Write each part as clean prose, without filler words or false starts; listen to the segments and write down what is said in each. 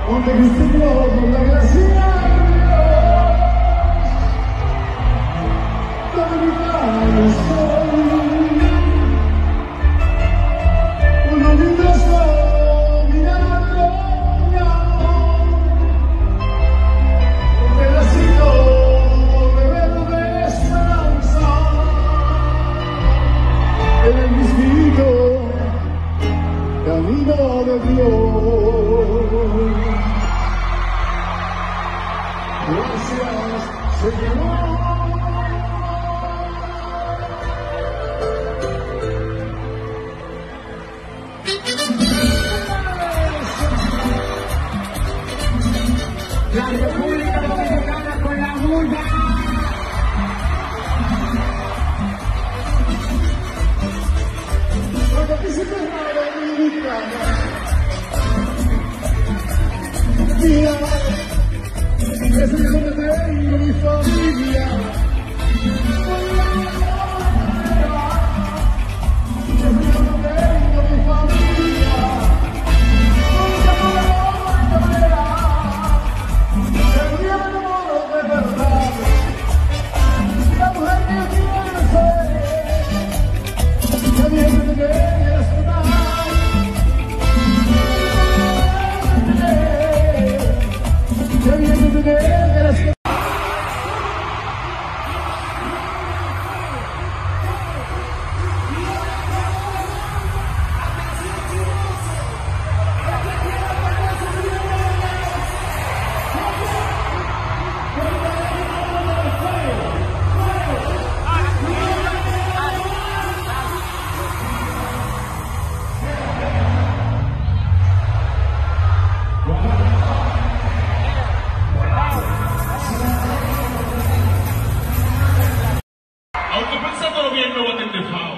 donde Cristo por la gracia de Dios, donde mi Padre soy, uno luminoso mirando mi amor, un pedacito de verde esperanza, en el mismito camino de Dios. Gracias, Señor. La República Dominicana con la bulla. Cuando quisiste la Dominicana, mira, es el donde tengo mi familia. Es el donde tengo mi familia. El día me enamoro de verdad. La mujer que yo quiero ser. La vieja que quieres sonar. La vieja que quieres sonar. Aunque pensándolo bien, no voy a tener FAO.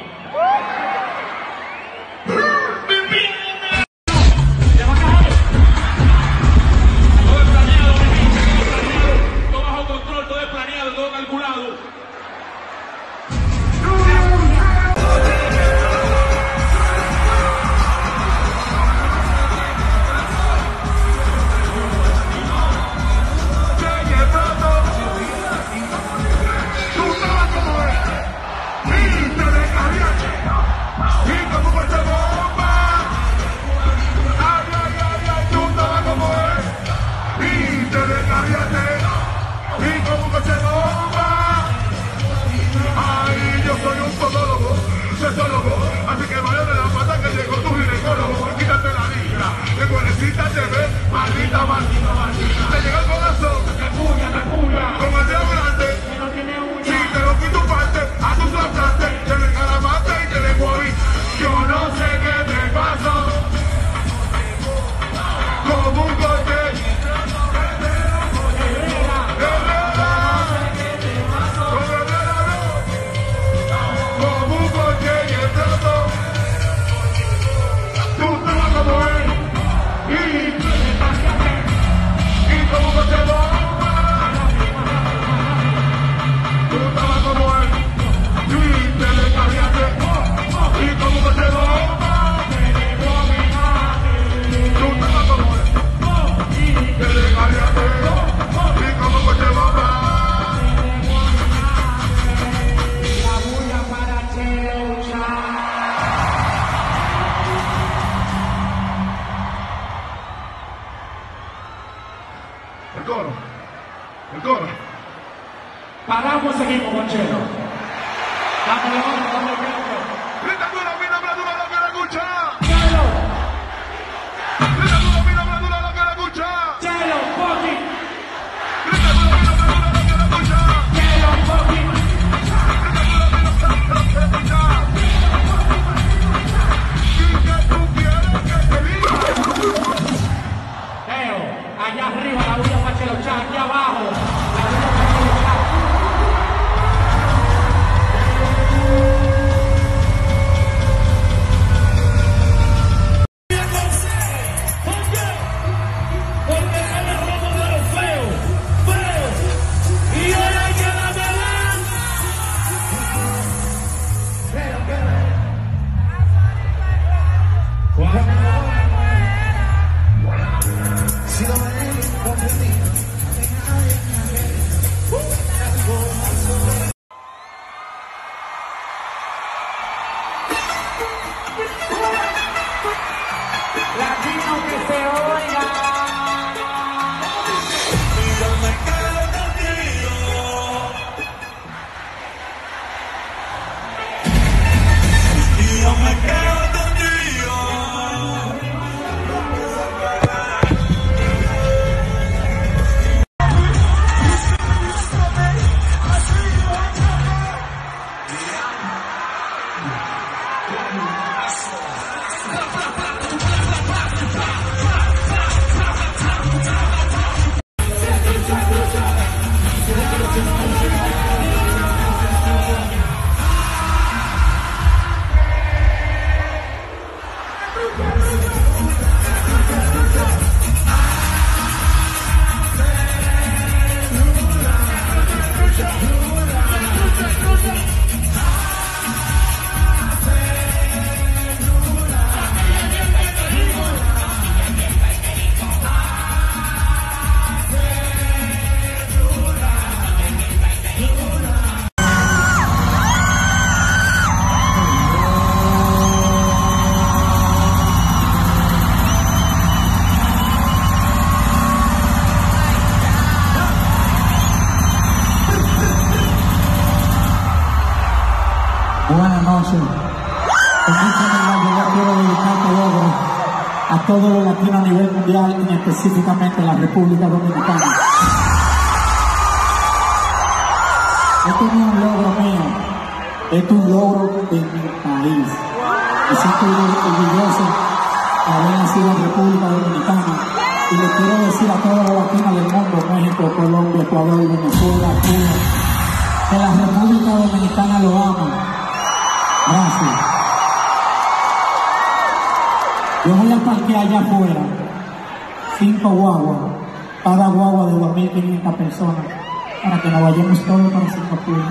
Todo es planeado, todo bajo control, todo es planeado, todo calculado. Así que vaya de la pata que llegó tu ginecólogo. Quítate la libra, que pobrecita te ve, maldita, maldita, maldita. Te llega el corazón, te puya, con el dedo grande. Si te lo quito parte, a tu trasplante, te le calamate y te le moví. Yo no sé qué te pasó, como un coche. El coro. Paramos, seguimos, Conchero. Dámele otro. Grita duro, mi nombre duro, lo que le escucha. Chelo, Grita duro, mi nombre duro, lo que le escucha. Chelo, Poki. Grita duro, mi nombre duro, lo que le escucha. Chelo, Poki. Grita duro, mi nombre duro, lo que le escucha. ¿Y qué tú quieres que te diga? Leo, allá arriba la bulla para Chelo Chan, aquí abajo la bulla para Chelo Chan. Latino que se oiga. Buenas noches. En mucha manera yo quiero dedicar este logro a todos los latinos a nivel mundial y específicamente a la República Dominicana. Esto no es un logro mío, esto es un logro de mi país. Me siento orgulloso de haber nacido en República Dominicana y le quiero decir a todos los latinos del mundo, México, Colombia, Ecuador, Venezuela, Cuba, que la República Dominicana lo ama. Gracias. Yo voy a parquear allá afuera 5 guaguas, cada guagua de 2.500 personas, para que nos vayamos todos para Singapur.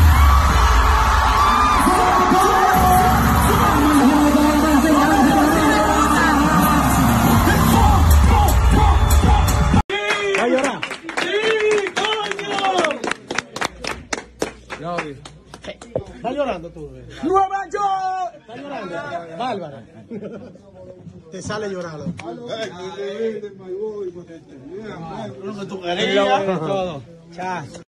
¿Va a llorar? ¡Sí, coño! ¿Estás llorando tú? ¡Nueva York! ¿Estás llorando? Bárbara. Te sale llorando. Lo que tú querías. Todo. Chao.